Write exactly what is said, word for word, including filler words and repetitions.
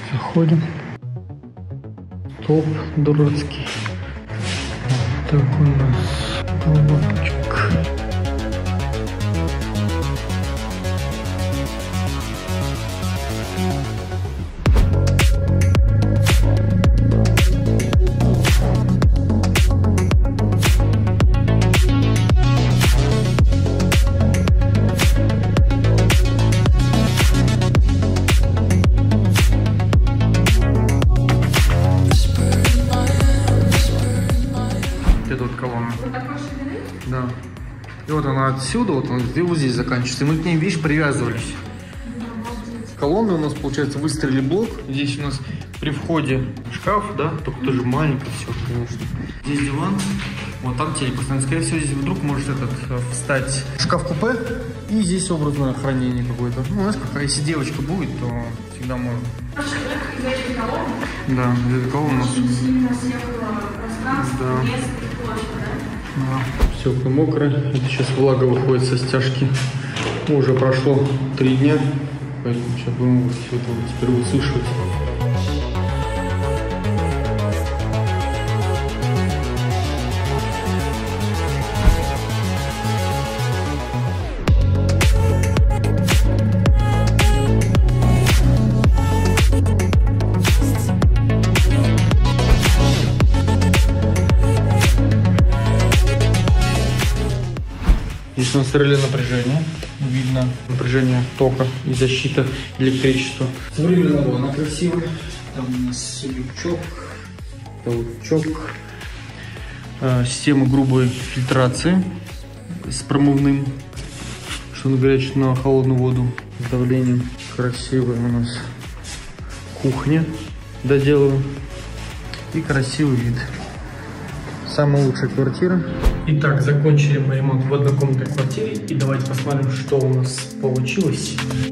Заходим. Топ дурацкий. Вот так у нас баллончик. Это вот колонна. Да. И вот она отсюда, вот она вот здесь заканчивается. И мы к ней, видишь, привязывались. Колонны у нас, получается, выстроили блок. Здесь у нас при входе шкаф, да, только тоже маленький все, конечно. Здесь диван. Вот там телек. Скорее всего, здесь вдруг может этот встать шкаф-купе. И здесь образное хранение какое-то. Ну, знаешь, как, если девочка будет, то всегда можно. Да, из-за колонны у нас. Да. Да. Все мокро. Это сейчас влага выходит со стяжки. Уже прошло три дня. Поэтому сейчас будем все это теперь высушивать. Здесь у нас реле напряжения. Видно напряжение тока и защита электричества. Современного она красивая. Там у нас лючок, толчок. Э, система грубой фильтрации с промывным, что на горячую, на холодную воду с давлением. Красивая у нас кухня доделываю. И красивый вид. Самая лучшая квартира. Итак, закончили мы ремонт в однокомнатной квартире. И давайте посмотрим, что у нас получилось.